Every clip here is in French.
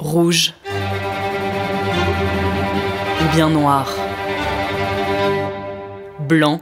rouge ou bien noir, blanc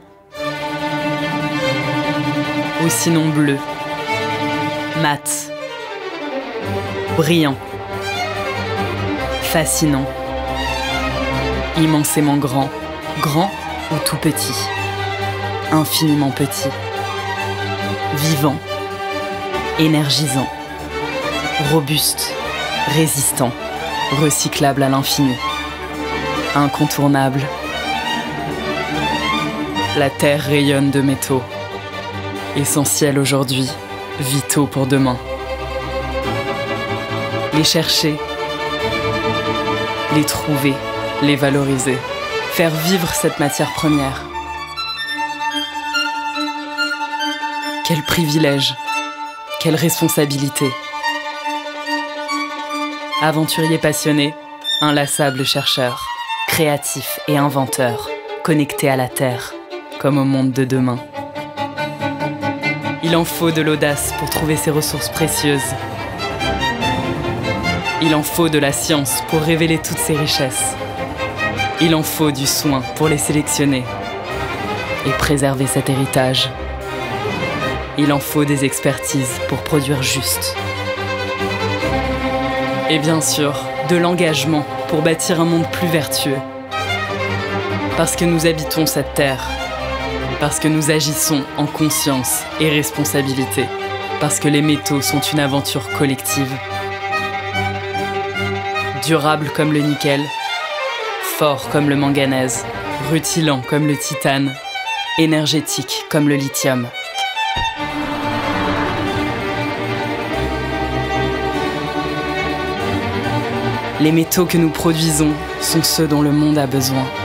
ou sinon bleu, mat, brillant, fascinant, immensément grand, grand ou tout petit, infiniment petit, vivant, énergisant, robuste, résistant, recyclable à l'infini, incontournable. La Terre rayonne de métaux, essentiels aujourd'hui, vitaux pour demain. Les chercher, les trouver, les valoriser, faire vivre cette matière première. Quel privilège, quelle responsabilité. Aventurier passionné, inlassable chercheur, créatif et inventeur, connecté à la Terre, comme au monde de demain. Il en faut de l'audace pour trouver ces ressources précieuses. Il en faut de la science pour révéler toutes ces richesses. Il en faut du soin pour les sélectionner et préserver cet héritage. Il en faut des expertises pour produire juste. Et bien sûr, de l'engagement pour bâtir un monde plus vertueux. Parce que nous habitons cette terre. Parce que nous agissons en conscience et responsabilité. Parce que les métaux sont une aventure collective. Durable comme le nickel, fort comme le manganèse, rutilant comme le titane, énergétique comme le lithium. Les métaux que nous produisons sont ceux dont le monde a besoin.